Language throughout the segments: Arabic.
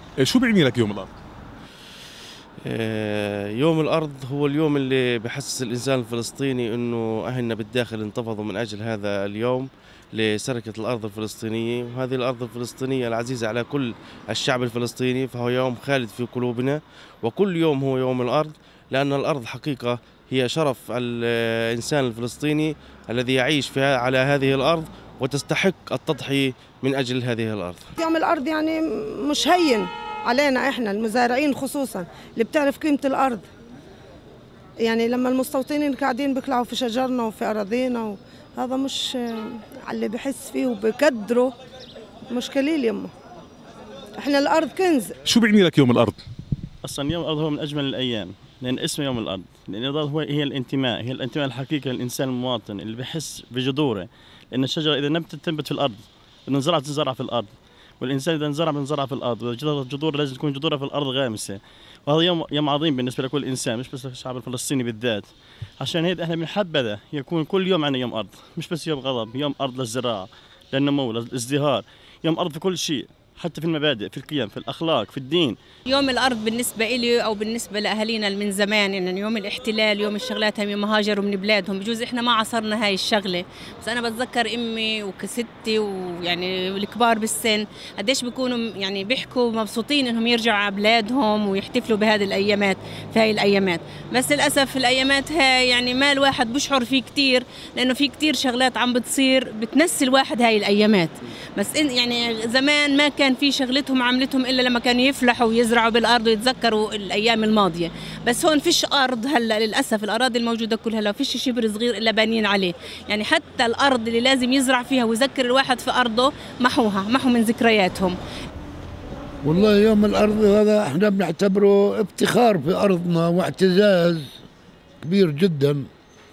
شو بيعني لك يوم الأرض؟ يوم الأرض هو اليوم اللي بحسس الإنسان الفلسطيني أنه أهلنا بالداخل انتفضوا من أجل هذا اليوم لسرقة الأرض الفلسطينية، وهذه الأرض الفلسطينية العزيزة على كل الشعب الفلسطيني، فهو يوم خالد في قلوبنا، وكل يوم هو يوم الأرض، لأن الأرض حقيقة هي شرف الإنسان الفلسطيني الذي يعيش فيها على هذه الأرض وتستحق التضحية من أجل هذه الأرض. يوم الأرض يعني مش هين علينا إحنا المزارعين خصوصا اللي بتعرف قيمة الأرض. يعني لما المستوطنين قاعدين بيقلعوا في شجرنا وفي أراضينا، هذا مش اللي بحس فيه وبقدره مش قليل يمه. إحنا الأرض كنز. شو بيعني لك يوم الأرض؟ أصلا يوم الأرض هو من أجمل الأيام، لأن اسمه يوم الأرض، لأن الأرض هي الانتماء، هي الانتماء الحقيقي للإنسان المواطن اللي بحس بجذوره، لأن الشجرة إذا نبتت تنبت في الأرض، إذا انزرعت تنزرع في الأرض، والإنسان إذا انزرع بنزرع في الأرض، والجذور لازم تكون جذورها في الأرض غامسة، وهذا يوم عظيم بالنسبة لكل إنسان مش بس للشعب الفلسطيني بالذات، عشان هيك إحنا بنحبذ يكون كل يوم عندنا يوم أرض، مش بس يوم غضب، يوم أرض للزراعة، للنمو، للازدهار، يوم أرض في كل شيء. حتى في المبادئ، في القيم، في الأخلاق، في الدين. يوم الأرض بالنسبة إلي أو بالنسبة لأهالينا من زمان، يعني يوم الاحتلال، يوم الشغلات هم هاجروا من بلادهم، بجوز إحنا ما عصرنا هاي الشغلة، بس أنا بتذكر أمي وكستي ويعني الكبار بالسن قديش بيكونوا يعني بيحكوا مبسوطين إنهم يرجعوا على بلادهم ويحتفلوا بهذه الأيامات، في هاي الأيامات، بس للأسف الأيامات هاي يعني ما الواحد بشعر فيه كتير، لأنه في كتير شغلات عم بتصير بتنسي الواحد هاي الأيامات، بس يعني زمان ما كان في شغلتهم عملتهم الا لما كانوا يفلحوا ويزرعوا بالارض ويتذكروا الايام الماضيه، بس هون فيش ارض هلا للاسف، الاراضي الموجوده كلها لو فيش شبر صغير الا بانيين عليه، يعني حتى الارض اللي لازم يزرع فيها ويذكر الواحد في ارضه محوا من ذكرياتهم. والله يوم الارض هذا احنا بنعتبره افتخار في ارضنا واعتزاز كبير جدا،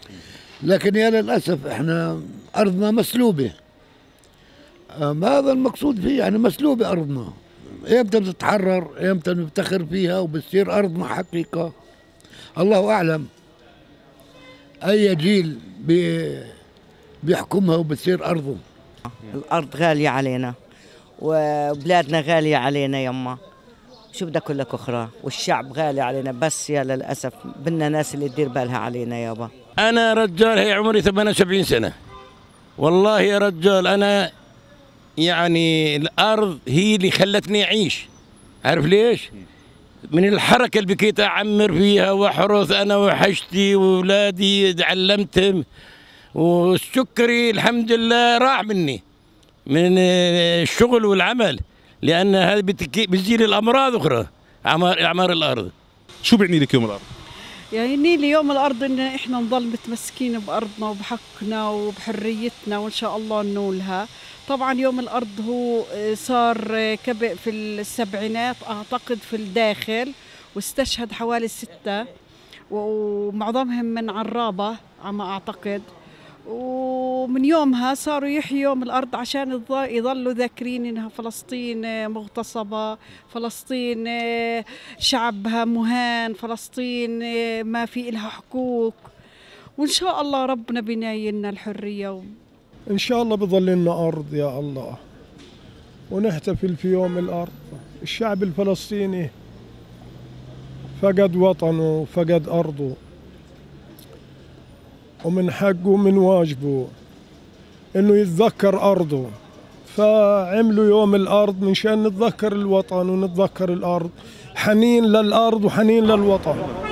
لكن يا للاسف احنا ارضنا مسلوبه. هذا المقصود فيه، يعني مسلوبة أرضنا. إمتى بتتحرر، إمتى بنفتخر فيها وبتصير أرضنا حقيقة، الله أعلم أي جيل بيحكمها وبتصير أرضه. الأرض غالية علينا وبلادنا غالية علينا يما، شو بدك أقول لك أخرى، والشعب غالي علينا، بس يا للأسف بدنا ناس اللي تدير بالها علينا يابا. أنا رجال هي عمري 78 سنة، والله يا رجال أنا يعني الأرض هي اللي خلتني أعيش، عارف ليش؟ من الحركة اللي بكيت أعمر فيها وأحرث أنا وحشتي وأولادي تعلمتهم، والسكري الحمد لله راح مني من الشغل والعمل، لأن هذا بتزيل الأمراض أخرى، أعمار الأرض. شو بيعني لك يوم الأرض؟ يعني لي يوم الأرض إن إحنا نضل متمسكين بأرضنا وبحقنا وبحريتنا، وإن شاء الله ننولها. طبعا يوم الأرض هو صار في السبعينات أعتقد في الداخل، واستشهد حوالي 6 ومعظمهم من عرابة على ما أعتقد، ومن يومها صاروا يحيوا يوم الأرض عشان يظلوا ذاكرين إنها فلسطين مغتصبة، فلسطين شعبها مهان، فلسطين ما في إلها حقوق، وإن شاء الله ربنا بينايلنا الحرية. إن شاء الله بظل لنا أرض يا الله، ونحتفل في يوم الأرض. الشعب الفلسطيني فقد وطنه، فقد أرضه، ومن حقه ومن واجبه إنه يتذكر أرضه، فعملوا يوم الأرض من شان نتذكر الوطن ونتذكر الأرض، حنين للأرض وحنين للوطن.